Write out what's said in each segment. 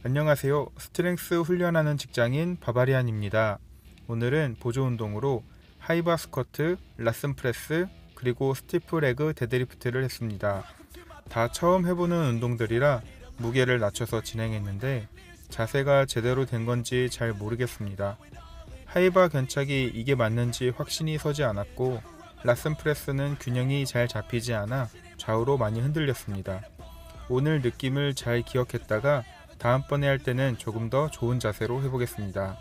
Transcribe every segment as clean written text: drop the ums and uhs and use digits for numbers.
안녕하세요. 스트렝스 훈련하는 직장인 바바리안입니다. 오늘은 보조 운동으로 하이바 스쿼트, 라슨 프레스, 그리고 스티프 레그 데드리프트를 했습니다. 다 처음 해보는 운동들이라 무게를 낮춰서 진행했는데 자세가 제대로 된 건지 잘 모르겠습니다. 하이바 견착이 이게 맞는지 확신이 서지 않았고 라슨 프레스는 균형이 잘 잡히지 않아 좌우로 많이 흔들렸습니다. 오늘 느낌을 잘 기억했다가 다음번에 할 때는 조금 더 좋은 자세로 해보겠습니다.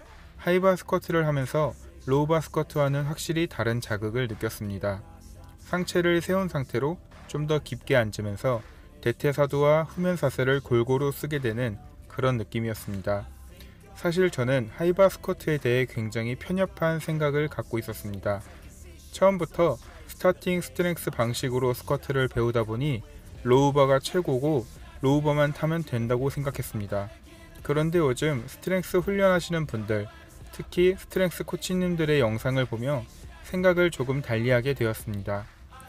하이바 스쿼트를 하면서 로우바 스쿼트와는 확실히 다른 자극을 느꼈습니다. 상체를 세운 상태로 좀 더 깊게 앉으면서 대퇴사두와 후면사슬을 골고루 쓰게 되는 그런 느낌이었습니다. 사실 저는 하이바 스쿼트에 대해 굉장히 편협한 생각을 갖고 있었습니다. 처음부터 스타팅 스트렝스 방식으로 스쿼트를 배우다 보니 로우바가 최고고 로우바만 타면 된다고 생각했습니다. 그런데 요즘 스트렝스 훈련하시는 분들, 특히 스트렝스 코치님들의 영상을 보며 생각을 조금 달리하게 되었습니다.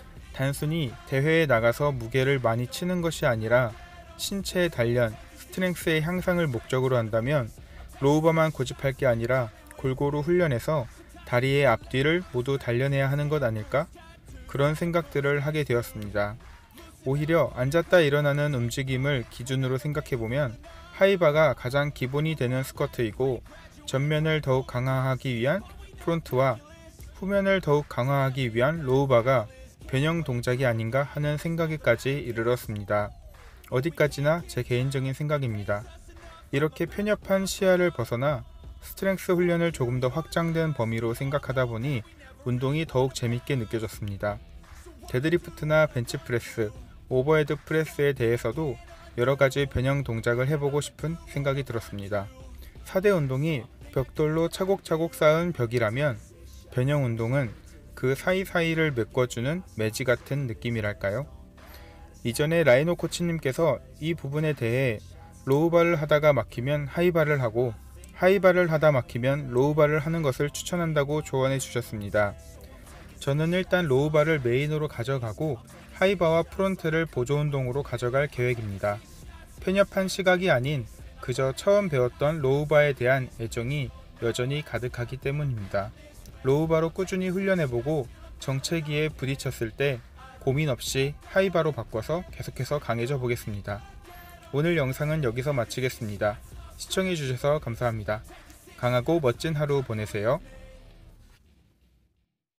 단순히 대회에 나가서 무게를 많이 치는 것이 아니라 신체의 단련, 스트렝스의 향상을 목적으로 한다면 로우바만 고집할 게 아니라 골고루 훈련해서 다리의 앞뒤를 모두 단련해야 하는 것 아닐까? 그런 생각들을 하게 되었습니다. 오히려 앉았다 일어나는 움직임을 기준으로 생각해보면 하이바가 가장 기본이 되는 스쿼트이고 전면을 더욱 강화하기 위한 프론트와 후면을 더욱 강화하기 위한 로우바가 변형 동작이 아닌가 하는 생각에까지 이르렀습니다. 어디까지나 제 개인적인 생각입니다. 이렇게 편협한 시야를 벗어나 스트렝스 훈련을 조금 더 확장된 범위로 생각하다 보니 운동이 더욱 재밌게 느껴졌습니다. 데드리프트나 벤치프레스, 오버헤드 프레스에 대해서도 여러가지 변형 동작을 해보고 싶은 생각이 들었습니다. 4대 운동이 벽돌로 차곡차곡 쌓은 벽이라면 변형 운동은 그 사이사이를 메꿔주는 매지 같은 느낌이랄까요? 이전에 라이노 코치님께서 이 부분에 대해 로우바를 하다가 막히면 하이바를 하고 하이바를 하다 막히면 로우바를 하는 것을 추천한다고 조언해 주셨습니다. 저는 일단 로우바를 메인으로 가져가고 하이바와 프론트를 보조 운동으로 가져갈 계획입니다. 편협한 시각이 아닌 그저 처음 배웠던 로우바에 대한 애정이 여전히 가득하기 때문입니다. 로우바로 꾸준히 훈련해보고 정체기에 부딪혔을 때 고민 없이 하이바로 바꿔서 계속해서 강해져 보겠습니다. 오늘 영상은 여기서 마치겠습니다. 시청해주셔서 감사합니다. 강하고 멋진 하루 보내세요.